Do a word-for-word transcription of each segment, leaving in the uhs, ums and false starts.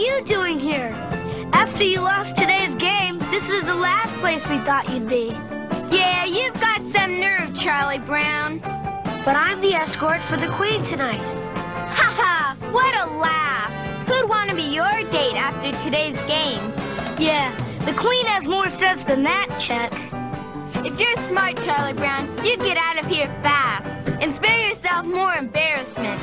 you doing here? After you lost today's game, this is the last place we thought you'd be. Yeah, you've got some nerve, Charlie Brown. But I'm the escort for the Queen tonight. Haha, what a laugh. Who'd want to be your date after today's game? Yeah, the Queen has more sense than that, Chuck. If you're smart, Charlie Brown, you get out of here fast and spare yourself more embarrassment.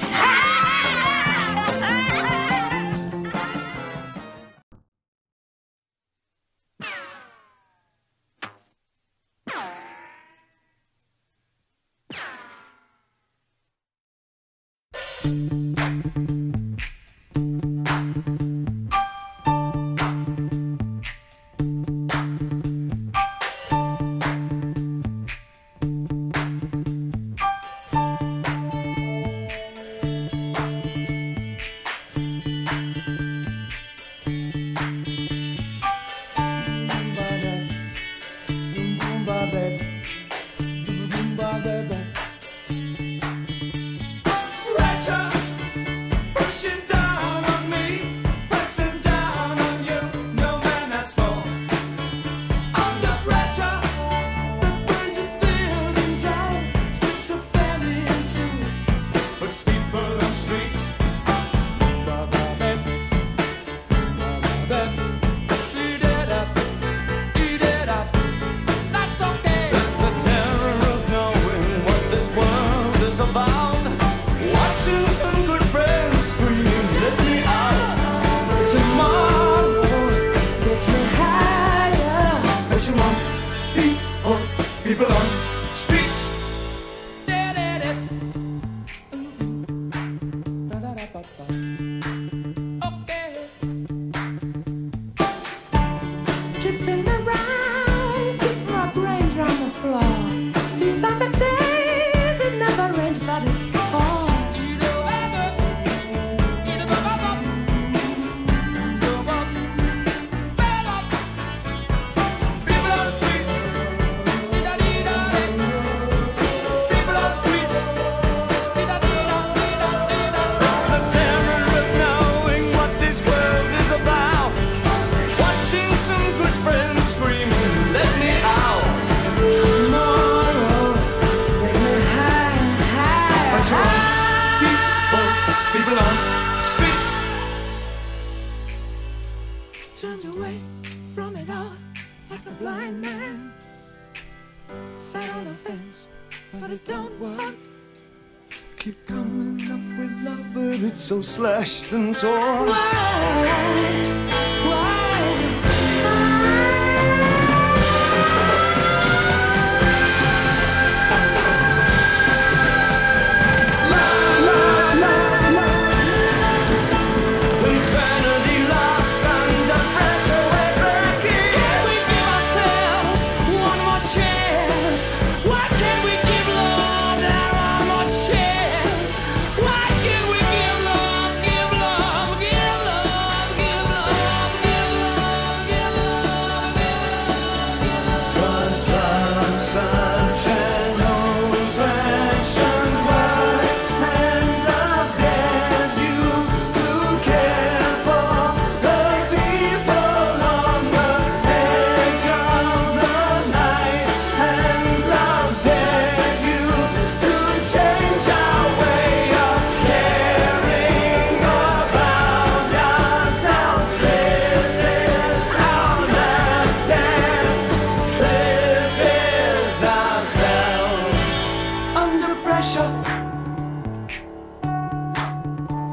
So slashed and torn. Why?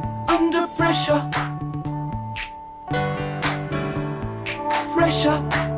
Pressure.